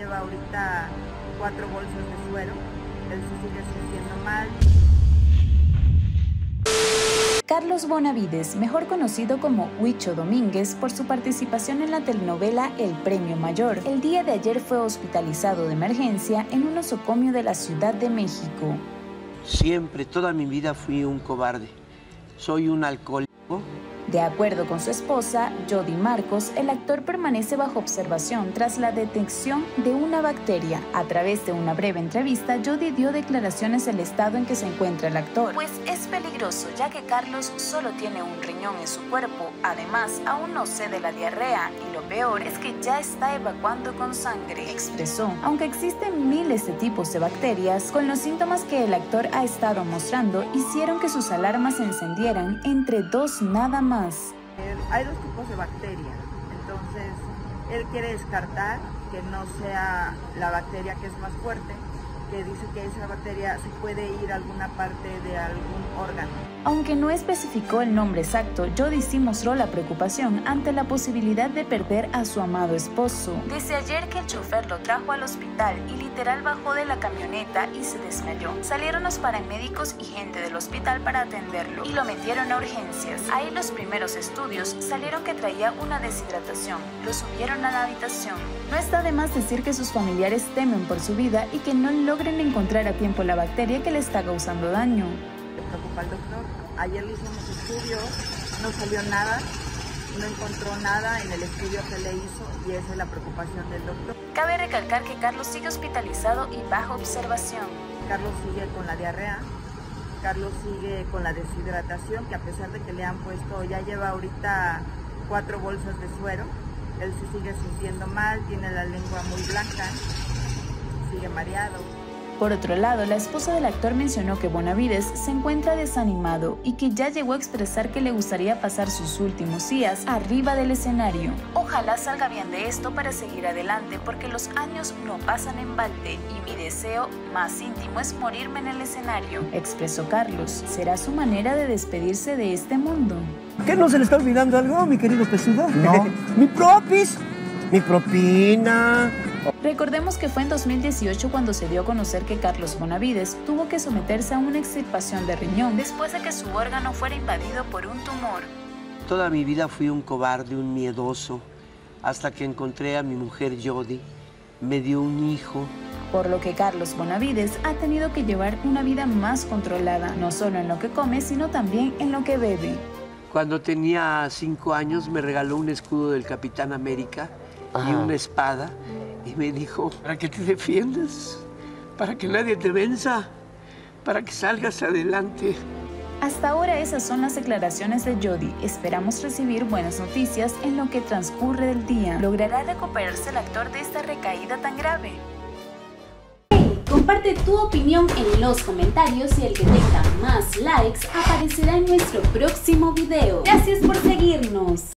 lleva ahorita 4 bolsas de suero, él se sigue sintiendo mal. Carlos Bonavides, mejor conocido como Huicho Domínguez, por su participación en la telenovela El Premio Mayor, el día de ayer fue hospitalizado de emergencia en un nosocomio de la Ciudad de México. Siempre, toda mi vida fui un cobarde. Soy un alcohólico. De acuerdo con su esposa, Jody Marcos, el actor permanece bajo observación tras la detección de una bacteria. A través de una breve entrevista, Jody dio declaraciones del estado en que se encuentra el actor, pues es peligroso ya que Carlos solo tiene un riñón en su cuerpo. Además, aún no cede la diarrea y lo peor es que ya está evacuando con sangre, expresó. Aunque existen miles de tipos de bacterias, con los síntomas que el actor ha estado mostrando, hicieron que sus alarmas se encendieran, entre dos nada más. Hay 2 tipos de bacterias, entonces él quiere descartar que no sea la bacteria que es más fuerte, que dice que esa bacteria se puede ir a alguna parte de algún órgano. Aunque no especificó el nombre exacto, Jody sí mostró la preocupación ante la posibilidad de perder a su amado esposo. Desde ayer que el chofer lo trajo al hospital y literal bajó de la camioneta y se desmayó. Salieron los paramédicos y gente del hospital para atenderlo y lo metieron a urgencias. Ahí los primeros estudios salieron que traía una deshidratación. Lo subieron a la habitación. No está de más decir que sus familiares temen por su vida y que no logren encontrar a tiempo la bacteria que le está causando daño. Le preocupa al doctor. Ayer le hicimos estudios, no salió nada, no encontró nada en el estudio que le hizo y esa es la preocupación del doctor. Cabe recalcar que Carlos sigue hospitalizado y bajo observación. Carlos sigue con la diarrea, Carlos sigue con la deshidratación, que a pesar de que le han puesto, ya lleva ahorita 4 bolsas de suero, él se sigue sintiendo mal, tiene la lengua muy blanca, sigue mareado. Por otro lado, la esposa del actor mencionó que Bonavides se encuentra desanimado y que ya llegó a expresar que le gustaría pasar sus últimos días arriba del escenario. Ojalá salga bien de esto para seguir adelante, porque los años no pasan en balde y mi deseo más íntimo es morirme en el escenario, expresó Carlos. ¿Será su manera de despedirse de este mundo? ¿Qué no se le está olvidando algo, mi querido Pesudo? No. Mi propis, mi propina. Recordemos que fue en 2018 cuando se dio a conocer que Carlos Bonavides tuvo que someterse a una extirpación de riñón después de que su órgano fuera invadido por un tumor. Toda mi vida fui un cobarde, un miedoso, hasta que encontré a mi mujer Jody. Me dio un hijo. Por lo que Carlos Bonavides ha tenido que llevar una vida más controlada, no solo en lo que come, sino también en lo que bebe. Cuando tenía 5 años me regaló un escudo del Capitán América y una espada. Y me dijo, para que te defiendas, para que nadie te venza, para que salgas adelante. Hasta ahora esas son las declaraciones de Jody. Esperamos recibir buenas noticias en lo que transcurre del día. ¿Logrará recuperarse el actor de esta recaída tan grave? Comparte tu opinión en los comentarios y el que tenga más likes aparecerá en nuestro próximo video. Gracias por seguirnos.